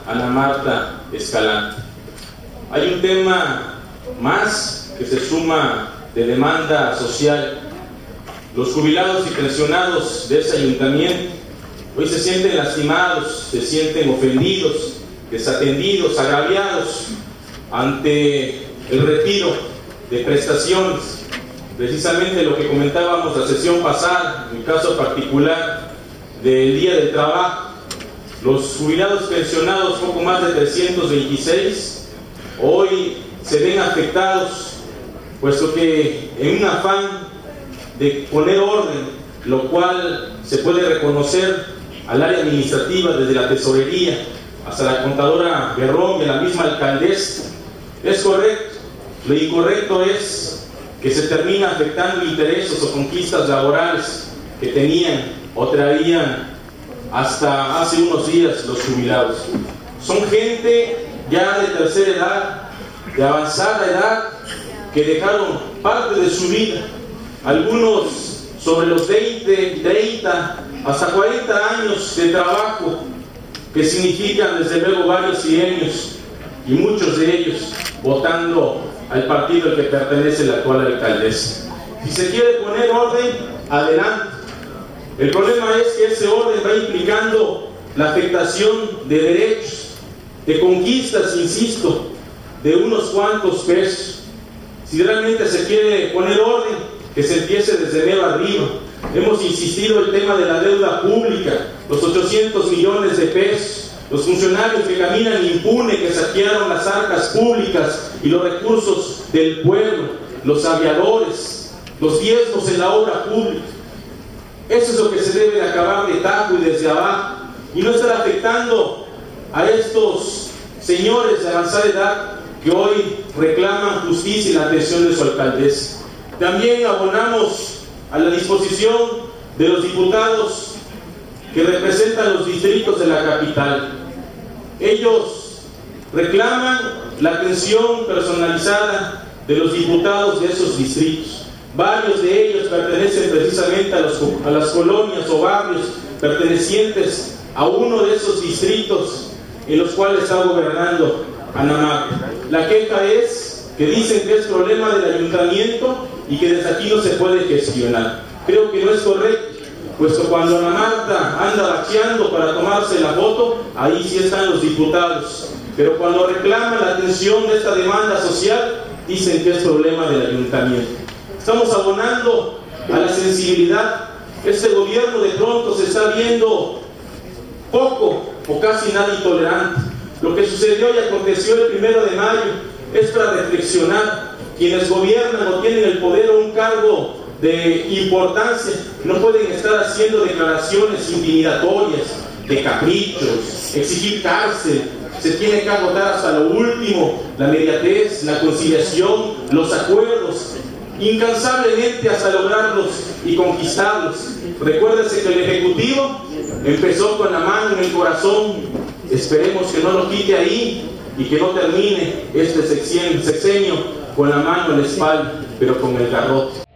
Ana Marta Escalante. Hay un tema más que se suma de demanda social. Los jubilados y pensionados de ese ayuntamiento hoy se sienten lastimados, se sienten ofendidos, desatendidos, agraviados ante el retiro de prestaciones. Precisamente lo que comentábamos la sesión pasada, en el caso particular del Día del Trabajo, los jubilados pensionados, poco más de 326, hoy se ven afectados, puesto que en un afán de poner orden, lo cual se puede reconocer al área administrativa desde la tesorería hasta la contadora Berrón y a la misma alcaldesa, es correcto. Lo incorrecto es que se termina afectando intereses o conquistas laborales que tenían o traían hasta hace unos días los jubilados. Son gente ya de tercera edad, de avanzada edad, que dejaron parte de su vida, algunos sobre los 20, 30, hasta 40 años de trabajo, que significan desde luego varios trienios, y muchos de ellos votando al partido al que pertenece la actual alcaldesa. Si se quiere poner orden, adelante. El problema es que ese orden va implicando la afectación de derechos, de conquistas, insisto, de unos cuantos pesos. Si realmente se quiere poner orden, que se empiece desde medio arriba. Hemos insistido el tema de la deuda pública, los 800 millones de pesos, los funcionarios que caminan impune, que saquearon las arcas públicas y los recursos del pueblo, los aviadores, los diezmos en la obra pública. Eso es lo que se debe de acabar de tajo y desde abajo, y no estar afectando a estos señores de avanzada edad que hoy reclaman justicia y la atención de su alcaldesa. También abonamos a la disposición de los diputados que representan los distritos de la capital. Ellos reclaman la atención personalizada de los diputados de esos distritos. Varios de ellos pertenecen precisamente a las colonias o barrios pertenecientes a uno de esos distritos en los cuales está gobernando Ana Marta. La queja es que dicen que es problema del ayuntamiento y que desde aquí no se puede gestionar. Creo que no es correcto, puesto cuando Ana Marta anda bacheando para tomarse la foto, ahí sí están los diputados. Pero cuando reclaman la atención de esta demanda social, dicen que es problema del ayuntamiento. Estamos abonando a la sensibilidad. Este gobierno de pronto se está viendo poco o casi nada intolerante. Lo que sucedió y aconteció el 1 de mayo es para reflexionar. Quienes gobiernan o tienen el poder o un cargo de importancia no pueden estar haciendo declaraciones intimidatorias, de caprichos, exigir cárcel. Se tiene que agotar hasta lo último la mediatez, la conciliación, los acuerdos, incansablemente hasta lograrlos y conquistarlos. Recuérdese que el Ejecutivo empezó con la mano en el corazón. Esperemos que no lo quite ahí y que no termine este sexenio con la mano en la espalda, pero con el garrote.